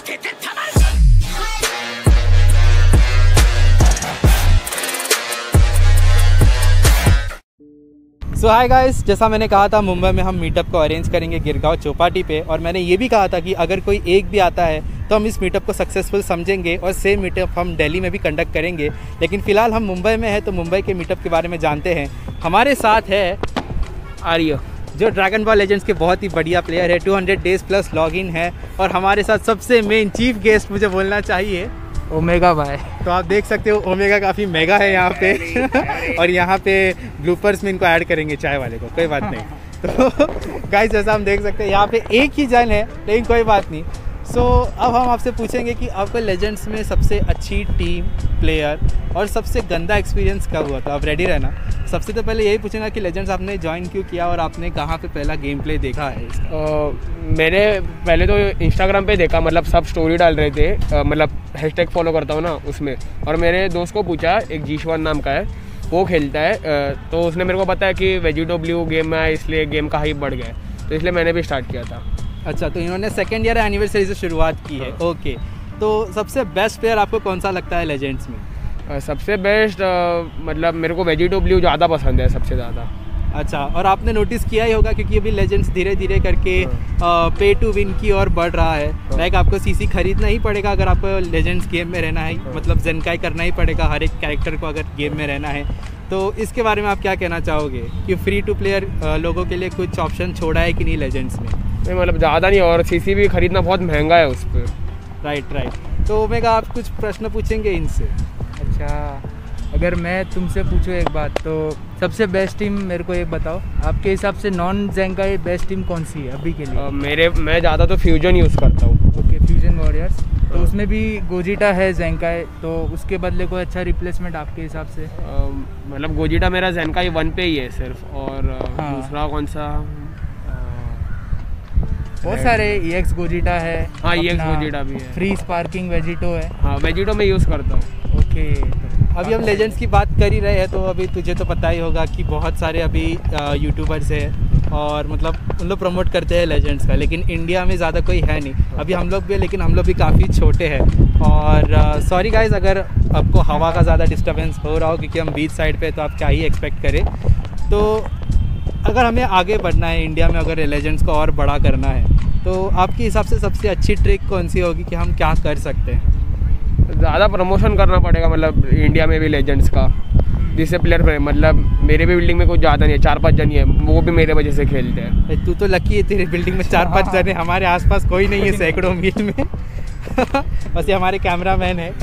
सो hi guys, जैसा मैंने कहा था मुंबई में हम मीटअप को अरेंज करेंगे गिरगांव चौपाटी पे, और मैंने ये भी कहा था कि अगर कोई एक भी आता है तो हम इस मीटअप को सक्सेसफुल समझेंगे और सेम मीटअप हम दिल्ली में भी कंडक्ट करेंगे। लेकिन फ़िलहाल हम मुंबई में हैं तो मुंबई के मीटअप के बारे में जानते हैं। हमारे साथ है आर्यो, जो ड्रैगन बॉल लेजेंड्स के बहुत ही बढ़िया प्लेयर है, 200 डेज़ प्लस लॉगिन है, और हमारे साथ सबसे मेन चीफ गेस्ट मुझे बोलना चाहिए ओमेगा भाई। तो आप देख सकते हो ओमेगा काफ़ी मेगा है यहाँ पे और यहाँ पे ब्लूपर्स में इनको ऐड करेंगे चाय वाले को, कोई बात नहीं। तो गाइस जैसा हम देख सकते हैं यहाँ पे एक ही जन है, लेकिन कोई बात नहीं। सो अब हम आपसे पूछेंगे कि आपको लेजेंड्स में सबसे अच्छी टीम, प्लेयर और सबसे गंदा एक्सपीरियंस कब हुआ था। आप रेडी रहना। सबसे तो पहले यही पूछूंगा कि लेजेंड्स आपने ज्वाइन क्यों किया और आपने कहाँ पे पहला गेम प्ले देखा है इसका? मैंने पहले तो इंस्टाग्राम पे देखा, मतलब सब स्टोरी डाल रहे थे, मतलब हैशटैग फॉलो करता हूँ ना उसमें, और मेरे दोस्त को पूछा, एक जीशवान नाम का है, वो खेलता है, तो उसने मेरे को बताया कि वेजिटोब्ल्यू गेम में है, इसलिए गेम का हाइप बढ़ गया है, तो इसलिए मैंने भी स्टार्ट किया था। अच्छा, तो इन्होंने सेकेंड ईयर एनिवर्सरी से शुरुआत की है। ओके, तो सबसे बेस्ट प्लेयर आपको कौन सा लगता है लेजेंड्स में? सबसे बेस्ट मतलब मेरे को वेजिटोब्ल्यू ज़्यादा पसंद है, सबसे ज़्यादा। अच्छा, और आपने नोटिस किया ही होगा क्योंकि अभी लेजेंड्स धीरे धीरे करके पे टू विन की ओर बढ़ रहा है। लाइक आपको सीसी खरीदना ही पड़ेगा अगर आपको लेजेंड्स गेम में रहना है, मतलब ज़ेनकाई करना ही पड़ेगा हर एक कैरेक्टर को अगर गेम में रहना है। तो इसके बारे में आप क्या कहना चाहोगे कि फ्री टू प्लेयर लोगों के लिए कुछ ऑप्शन छोड़ा है कि नहीं लेजेंड्स में? नहीं, मतलब ज़्यादा नहीं, और सीसी भी खरीदना बहुत महंगा है उस पर। राइट। तो ओमेगा आप कुछ प्रश्न पूछेंगे इनसे? अच्छा, अगर मैं तुमसे पूछूं एक बात, तो सबसे बेस्ट टीम मेरे को एक बताओ, आपके हिसाब से नॉन ज़ेनकाई बेस्ट टीम कौन सी है अभी के लिए? मैं ज़्यादा तो फ्यूजन यूज़ करता हूँ। Okay, fusion warriors. तो उसमें भी गोजिटा है ज़ेनकाई, तो उसके बदले कोई अच्छा रिप्लेसमेंट आपके हिसाब से? मतलब गोजिटा मेरा ज़ेनकाई 1 पे ही है सिर्फ, और दूसरा कौन सा? बहुत सारे EX गोजिटा है। हाँ, EX गोजिटा भी है। फ्री स्पार्किंग वेजिटो है। हाँ, वेजिटो में यूज़ करता हूँ। ओके, अभी हम लेजेंड्स की बात कर ही रहे हैं, तो अभी तुझे तो पता ही होगा कि बहुत सारे अभी यूट्यूबर्स हैं और मतलब उन लोग प्रमोट करते हैं लेजेंड्स का, लेकिन इंडिया में ज़्यादा कोई है नहीं। अभी हम लोग भी है, लेकिन हम लोग भी काफ़ी छोटे हैं। और सॉरी गाइज अगर आपको हवा का ज़्यादा डिस्टर्बेंस हो रहा हो, क्योंकि हम बीच साइड पे, तो आप क्या ही एक्सपेक्ट करें। तो अगर हमें आगे बढ़ना है इंडिया में, अगर लेजेंड्स को और बड़ा करना है, तो आपके हिसाब से सबसे अच्छी ट्रिक कौन सी होगी कि हम क्या कर सकते हैं? ज़्यादा प्रमोशन करना पड़ेगा, मतलब इंडिया में भी लेजेंड्स का, जिससे प्लेयर, मतलब मेरे भी बिल्डिंग में कुछ ज़्यादा नहीं है, 4-5 जन ही है, वो भी मेरे वजह से खेलते हैं। तू तो लकी है, तेरे बिल्डिंग में 4-5 जन है, हमारे आसपास कोई नहीं है सैकड़ों मील में बस ये हमारे कैमरामैन है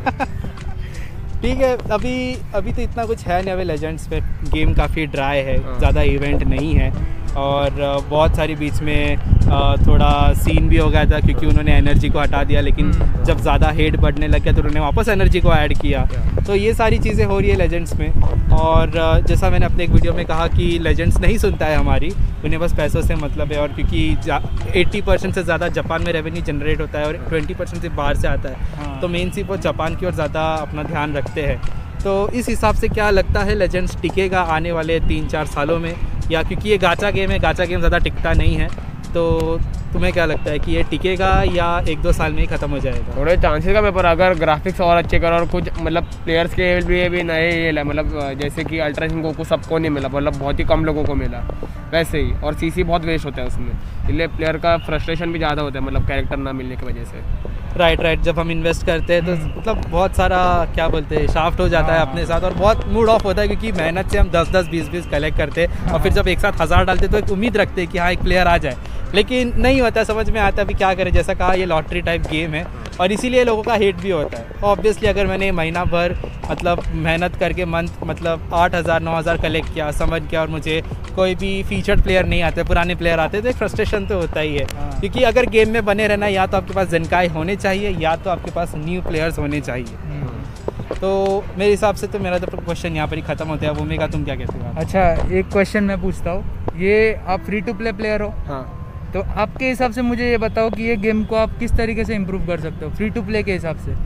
ठीक है, अभी तो इतना कुछ है नहीं। अभी लेजेंड्स पे गेम काफ़ी ड्राई है, ज़्यादा इवेंट नहीं है, और बहुत सारी बीच में थोड़ा सीन भी हो गया था क्योंकि उन्होंने एनर्जी को हटा दिया, लेकिन जब ज़्यादा हेट बढ़ने लग गया तो उन्होंने वापस एनर्जी को ऐड किया। तो ये सारी चीज़ें हो रही है लेजेंड्स में। और जैसा मैंने अपने एक वीडियो में कहा कि लेजेंड्स नहीं सुनता है हमारी, उन्हें बस पैसों से मतलब है, और क्योंकि 80% से ज़्यादा जापान में रेवेन्यू जनरेट होता है और 20% से बाहर से आता है, तो मेन सिर्फ वो जापान की ओर ज़्यादा अपना ध्यान रखते हैं। तो इस हिसाब से क्या लगता है लेजेंड्स टिकेगा आने वाले 3-4 सालों में, या क्योंकि ये गाचा गेम है, गाचा गेम ज़्यादा टिकता नहीं है, तो तुम्हें क्या लगता है कि ये टिकेगा या 1-2 साल में ही ख़त्म हो जाएगा? थोड़े चांसेस का, पर अगर ग्राफिक्स और अच्छे करो और कुछ मतलब प्लेयर्स के लिए भी नए ये मतलब जैसे कि अल्ट्राशन गोकू सबको नहीं मिला, मतलब बहुत ही कम लोगों को मिला वैसे ही, और सीसी बहुत वेस्ट होता है उसमें, इसलिए प्लेयर का फ्रस्ट्रेशन भी ज़्यादा होता है, मतलब कैरेक्टर ना मिलने की वजह से। राइट। जब हम इन्वेस्ट करते हैं तो मतलब बहुत सारा क्या बोलते हैं शाफ्ट हो जाता है अपने साथ, और बहुत मूड ऑफ होता है क्योंकि मेहनत से हम 10-10, 20-20 कलेक्ट करते हैं, और फिर जब एक साथ 1000 डालते तो एक उम्मीद रखते हैं कि हाँ एक प्लेयर आ जाए, लेकिन नहीं होता, समझ में आता है अभी क्या करें। जैसा कहा, ये लॉटरी टाइप गेम है और इसीलिए लोगों का हेट भी होता है। ऑब्वियसली अगर मैंने महीना भर मतलब मेहनत करके मंथ मतलब 8,000-9,000 कलेक्ट किया, समझ किया, और मुझे कोई भी फीचर्ड प्लेयर नहीं आते, पुराने प्लेयर आते, तो एक फ्रस्ट्रेशन तो होता ही है। क्योंकि अगर गेम में बने रहना, या तो आपके पास ज़ेनकाई होने चाहिए या तो आपके पास न्यू प्लेयर्स होने चाहिए। तो मेरे हिसाब से तो मेरा तो क्वेश्चन यहाँ पर ही ख़त्म होता है। भूमिका, तुम क्या कहते हो? अच्छा, एक क्वेश्चन मैं पूछता हूँ, ये आप फ्री टू प्ले प्लेयर हो? हाँ। तो आपके हिसाब से मुझे ये बताओ कि ये गेम को आप किस तरीके से इम्प्रूव कर सकते हो फ्री टू प्ले के हिसाब से?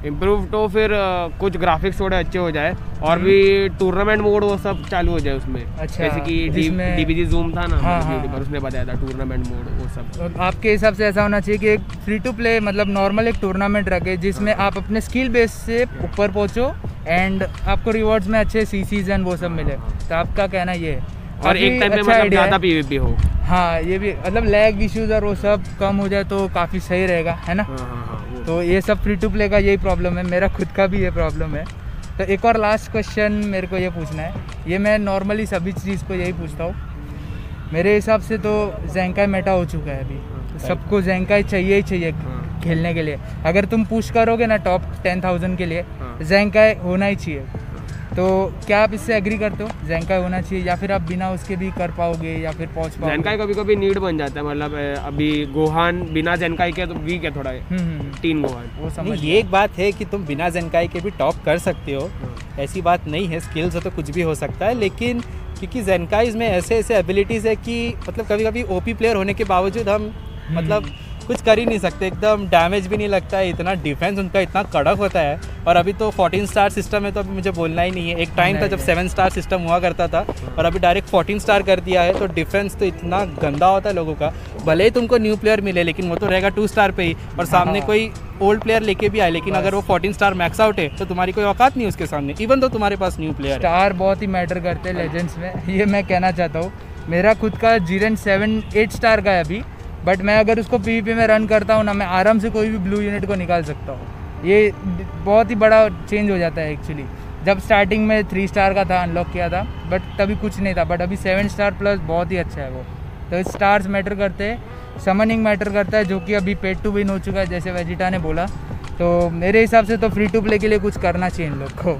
इम्प्रूव तो फिर कुछ ग्राफिक्स थोड़े अच्छे हो जाए और भी टूर्नामेंट मोड वो सब चालू हो जाए उसमें। अच्छा, जैसे कि DBG जूम था ना, यूट्यूबर उसने बताया था टूर्नामेंट मोड वो सब। तो आपके हिसाब से ऐसा होना चाहिए कि एक फ्री टू प्ले मतलब नॉर्मल एक टूर्नामेंट रखे जिसमें आप अपने स्किल बेस से ऊपर पहुंचो एंड आपको रिवॉर्ड्स में अच्छे CCs एंड वो सब मिले। तो आपका कहना ये है और एक टाइम पे मतलब ज़्यादा PvP हो। हाँ, ये भी मतलब लैग इश्यूज और वो सब कम हो जाए तो काफ़ी सही रहेगा, है ना। तो ये सब फ्री टू प्ले का यही प्रॉब्लम है, मेरा खुद का भी ये प्रॉब्लम है। तो एक और लास्ट क्वेश्चन मेरे को ये पूछना है, ये मैं नॉर्मली सभी चीज़ को यही पूछता हूँ। मेरे हिसाब से तो ज़ेंकाई मेटा हो चुका है अभी, तो सबको ज़ेंकाई चाहिए ही चाहिए खेलने के लिए। अगर तुम पुश करोगे ना टॉप 10,000 के लिए, ज़ेंकाई होना ही चाहिए। तो क्या आप इससे एग्री करते हो, ज़ेंकाई होना चाहिए, या फिर आप बिना उसके भी कर पाओगे या फिर पहुंच पाओगे? ज़ेंकाई कभी कभी नीड बन जाता है, मतलब अभी गोहान बिना ज़ेंकाई के तो वीक है थोड़ा, 3 गोहान वो समझ। ये एक बात है कि तुम बिना ज़ेंकाई के भी टॉप कर सकते हो, ऐसी बात नहीं है। स्किल्स हो तो कुछ भी हो सकता है, लेकिन क्योंकि ज़ेंकाईज़ में ऐसे ऐसे एबिलिटीज़ है कि मतलब कभी कभी OP प्लेयर होने के बावजूद हम मतलब कुछ कर ही नहीं सकते, एकदम डैमेज भी नहीं लगता है, इतना डिफेंस उनका इतना कड़क होता है। और अभी तो 14 स्टार सिस्टम है, तो अभी मुझे बोलना ही नहीं है। एक टाइम था जब 7 स्टार सिस्टम हुआ करता था और अभी डायरेक्ट 14 स्टार कर दिया है। तो डिफेंस तो इतना गंदा होता है लोगों का, भले ही तुमको न्यू प्लेयर मिले लेकिन वो तो रहेगा 2 स्टार पे ही, और सामने कोई ओल्ड प्लेयर लेके भी आए, लेकिन अगर वो 14 स्टार मैक्स आउट है तो तुम्हारी कोई औकात नहीं उसके सामने, इवन तो तुम्हारे पास न्यू प्लेयर है। स्टार बहुत ही मैटर करते हैं लेजेंड्स में, ये मैं कहना चाहता हूँ। मेरा खुद का जीरेन 7-8 स्टार का है अभी, बट मैं अगर उसको PvP में रन करता हूँ ना, मैं आराम से कोई भी ब्लू यूनिट को निकाल सकता हूँ। ये बहुत ही बड़ा चेंज हो जाता है एक्चुअली। जब स्टार्टिंग में 3 स्टार का था, अनलॉक किया था, बट तभी कुछ नहीं था, बट अभी 7 स्टार प्लस बहुत ही अच्छा है वो। तो स्टार्स मैटर करते हैं, समनिंग मैटर करता है, जो कि अभी पेड टू विन हो चुका है जैसे वेजिटा ने बोला। तो मेरे हिसाब से तो फ्री टू प्ले के लिए कुछ करना चाहिए इन लोग को।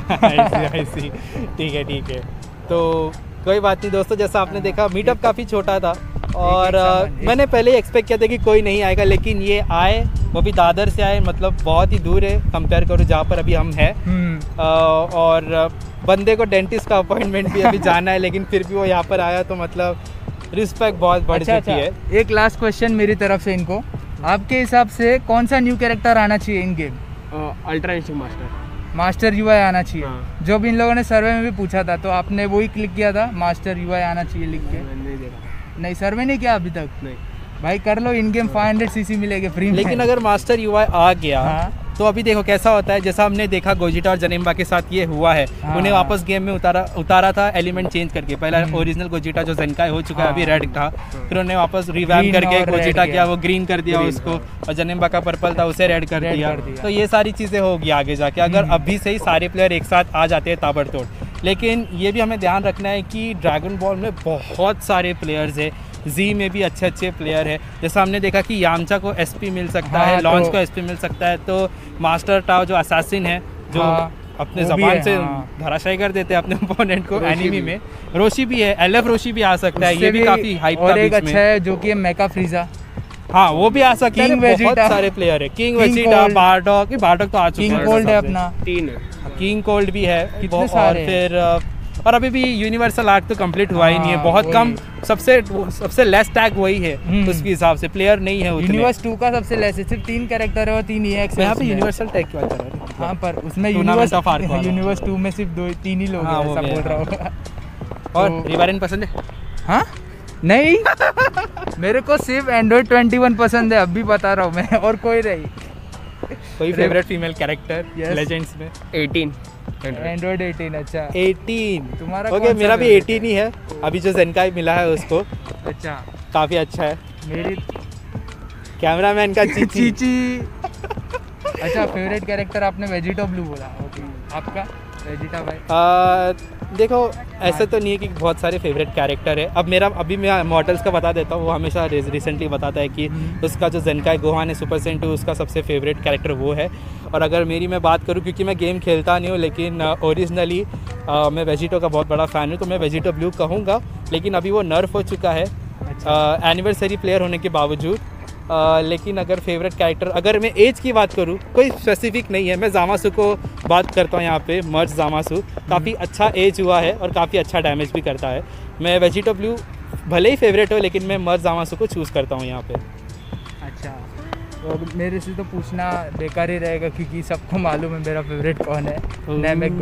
ऐसी ठीक है। तो कोई बात नहीं दोस्तों, जैसा आपने देखा मीटअप काफ़ी छोटा था और मैंने पहले ही एक्सपेक्ट किया था कि कोई नहीं आएगा, लेकिन ये आए, वो भी दादर से आए, मतलब बहुत ही दूर है कंपेयर करो जहाँ पर अभी हम हैं। और बंदे को डेंटिस्ट का अपॉइंटमेंट भी अभी जाना है, लेकिन फिर भी वो यहाँ पर आया, तो मतलब रिस्पेक्ट बहुत बढ़ चुकी है। एक लास्ट क्वेश्चन मेरी तरफ से इनको, आपके हिसाब से कौन सा न्यू कैरेक्टर आना चाहिए in game? Ultra instinct master UI आना चाहिए। जो भी इन लोगों ने सर्वे में भी पूछा था, तो आपने वही क्लिक किया था, मास्टर UI आना चाहिए लिख के? नहीं, सर्वे नहीं किया अभी तक? नहीं भाई, कर लो, इन गेम 500 CC मिलेंगे फ्री में। लेकिन अगर मास्टर UI आ गया तो अभी देखो कैसा होता है, जैसा हमने देखा गोजिटा और जनेम्बा के साथ ये हुआ है। उन्हें वापस गेम में उतारा था एलिमेंट चेंज करके। पहला ओरिजिनल गोजिटा जो ज़ेंकाई हो चुका है अभी रेड था, फिर उन्हें वापस रिवैम्प करके गोजिटा किया, वो ग्रीन कर दिया उसको, और जनेम्बा का पर्पल था उसे रेड कर दिया। तो ये सारी चीज़ें होगी आगे जाके, अगर अभी से ही सारे प्लेयर एक साथ आ जाते हैं ताबड़तोड़। लेकिन ये भी हमें ध्यान रखना है कि ड्रैगन बॉल में बहुत सारे प्लेयर्स है, जी में भी अच्छे अच्छे प्लेयर है। जैसा हमने देखा कि यामचा को SP मिल सकता है, लॉन्च को SP मिल सकता है, तो मास्टर टाओ जो असैसिन है, जो अपने ज़बान से धराशायी कर देते हैं अपने ओपोनेंट को एनिमी में, रोशी भी है, LF रोशी भी आ सकता है, ये भी काफ़ी हाइप था। और एक अच्छा है जो कि मेका फ्रीजा, हाँ वो भी आ सकता है। बहुत सारे प्लेयर है, किंग वेजिटा, बारडॉग तो आ चुका है, किंग कोल्ड है अपना, 3 किंग कोल्ड भी है, और फिर और अभी भी यूनिवर्सल आर्क तो कंप्लीट हुआ ही नहीं है, बहुत कम, सबसे लेस टैग वही है उसके हिसाब से, प्लेयर नहीं है उतने। यूनिवर्स 2 का सबसे लेस है, सिर्फ 3 कैरेक्टर है और 3 EX। यहाँ पे यूनिवर्सल टैग क्यों आता है? हाँ, पर उसमें यूनिवर्स 2 में सिर्फ 3 ही लोग हैं, ऐसा बोल रहा हूँ। और रिवारेन पसंद है? हाँ नहीं, मेरे को सिर्फ एंड्रॉइड 21 पसंद है, अभी बता रहा हूँ मैं, और कोई नहीं। कोई फेवरेट फीमेल कैरेक्टर लेजेंड्स में? 18 एंड्रॉइड 18। अच्छा 18 तुम्हारा? ओके, मेरा भी 18 ही है, अभी जो ज़ेंकाई मिला है उसको। अच्छा, काफ़ी अच्छा है। मेरी कैमरामैन का चीची। अच्छा, फेवरेट कैरेक्टर आपने वेजिटा ब्लू बोला, ओके, आपका वेजिटा भाई? देखो ऐसे तो नहीं है कि बहुत सारे फेवरेट कैरेक्टर है। अब मेरा अभी मैं मॉडल्स का बता देता हूँ, वो हमेशा रिसेंटली बताता है कि उसका जो ज़ेंकाई गोहान है सुपर सेंटू, उसका सबसे फेवरेट कैरेक्टर वो है। और अगर मेरी मैं बात करूँ, क्योंकि मैं गेम खेलता नहीं हूँ, लेकिन ओरिजिनली मैं वेजिटो का बहुत बड़ा फ़ैन हूँ, तो मैं वेजिटो ब्लू कहूँगा। लेकिन अभी वो नर्फ हो चुका है एनिवर्सरी प्लेयर होने के बावजूद। लेकिन अगर फेवरेट कैरेक्टर, अगर मैं एज की बात करूँ, कोई स्पेसिफिक नहीं है। मैं जामासु को बात करता हूँ यहाँ पे, मर्ज जामासु काफ़ी अच्छा एज हुआ है और काफ़ी अच्छा डैमेज भी करता है। मैं वेजिटो ब्लू भले ही फेवरेट हो, लेकिन मैं मर्ज जामासु को चूज़ करता हूँ यहाँ पे। अच्छा, और मेरे से तो पूछना बेकार ही रहेगा क्योंकि सबको मालूम है मेरा फेवरेट कौन है, नैमेक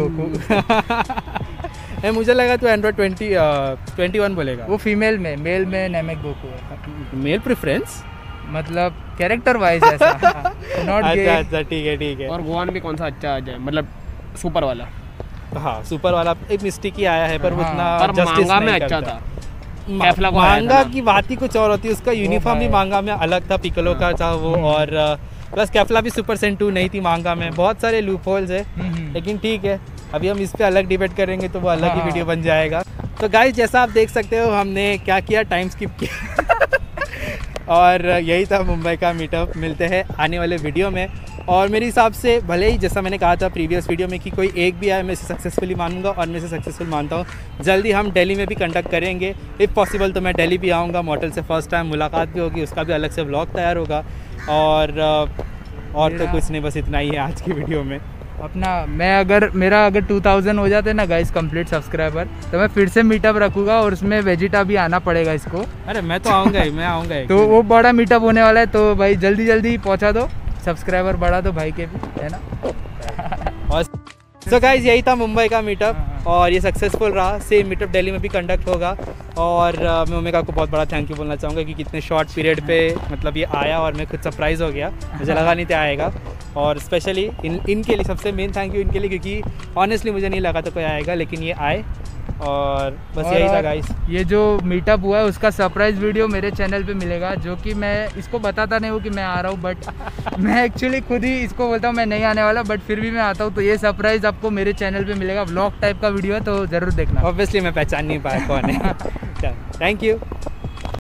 गोकू। मुझे लगा तू एंड्रॉइड 21 बोलेगा। वो फीमेल में, मेल में नैमेक गोकू है। मेल प्रेफरेंस मतलब कैरेक्टर वाइज ऐसा नॉट गे। अच्छा ठीक है। और गोवान भी कौन सा अच्छा आ जाए, मतलब सुपर वाला? हाँ सुपर वाला एक मिस्टेक ही आया है पर हाँ, उतना पर justice मांगा में नहीं अच्छा करता। था। कैफला को आया था मांगा ना। की बात ही कुछ और होती है, उसका यूनिफॉर्म भी भाई। मांगा में अलग था, पिकलो का था वो, और प्लस कैफला भी सुपर सेंट 2 नहीं थी मांगा में। बहुत सारे लूप होल्स है, लेकिन ठीक है अभी हम इस पे अलग डिबेट करेंगे तो वो अलग ही हाँ। वीडियो बन जाएगा। तो गाइस जैसा आप देख सकते हो हमने क्या किया, टाइम स्किप किया और यही था मुंबई का मीटअप। मिलते हैं आने वाले वीडियो में। और मेरे हिसाब से भले ही जैसा मैंने कहा था प्रीवियस वीडियो में कि कोई एक भी आए मैं इसे सक्सेसफुली मानूंगा, और मैं इसे सक्सेसफुल मानता हूँ। जल्दी हम दिल्ली में भी कंडक्ट करेंगे, इफ़ पॉसिबल तो मैं दिल्ली भी आऊँगा, मॉडल से फर्स्ट टाइम मुलाकात भी होगी, उसका भी अलग से व्लॉग तैयार होगा। और तो कुछ नहीं, बस इतना ही है आज की वीडियो में। अपना मेरा अगर 2000 हो जाते ना गाइस कंप्लीट सब्सक्राइबर, तो मैं फिर से मीटअप रखूंगा और उसमें वेजिटा भी आना पड़ेगा इसको। अरे मैं तो आऊँगा ही, मैं आऊँगा ही। तो वो बड़ा मीटअप होने वाला है, तो भाई जल्दी पहुंचा दो, सब्सक्राइबर बढ़ा दो भाई के भी, है ना। और सो गाइज यही था मुंबई का मीटअप और ये सक्सेसफुल रहा। सेम मीटअप दिल्ली में भी कंडक्ट होगा। और मैं ओमेगा को बहुत बड़ा थैंक यू बोलना चाहूँगा कि कितने शॉर्ट पीरियड पे मतलब ये आया और मैं खुद सरप्राइज़ हो गया, मुझे लगा नहीं था आएगा। और स्पेशली इनके लिए सबसे मेन थैंक यू इनके लिए, क्योंकि ऑनेस्टली मुझे नहीं लगा था कोई आएगा, लेकिन ये आए। और बस यही था गाइस। ये जो मीटअप हुआ है उसका सरप्राइज वीडियो मेरे चैनल पे मिलेगा, जो कि मैं इसको बताता नहीं हूँ कि मैं आ रहा हूँ, बट मैं एक्चुअली खुद ही इसको बोलता हूँ मैं नहीं आने वाला, बट फिर भी मैं आता हूँ। तो ये सरप्राइज आपको मेरे चैनल पे मिलेगा, व्लॉग टाइप का वीडियो है, तो ज़रूर देखना। ऑब्वियसली मैं पहचान नहीं पाया कौन है। Thank you.